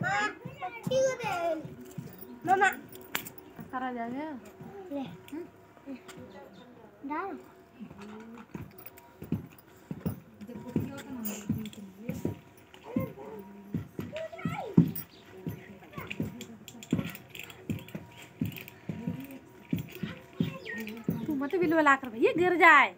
मामा करा जाएगा ले डाल तू मत बिलवा कर भैया गिर जाए।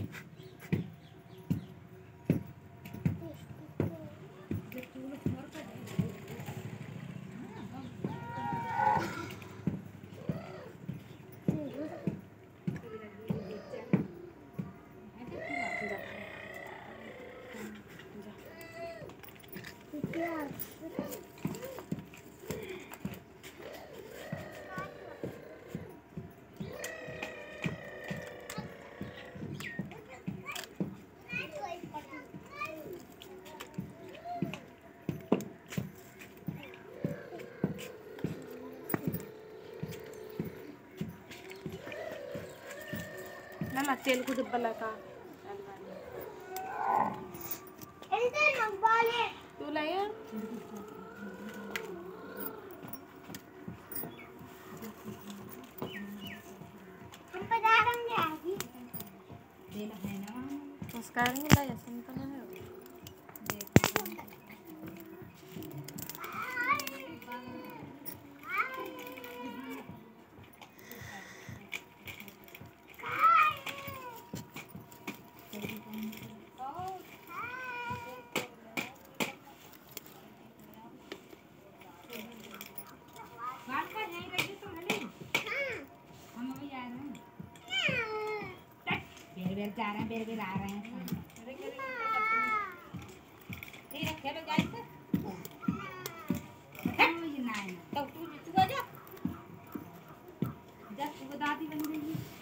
ना तेल को डिब्बा लगा तू लाया sekarang ini lah ya simpan aja बेर जा रहे हैं बेर आ रहे हैं ये रखे लो गाइस ये ना तो तू जा तू दादी बन गई।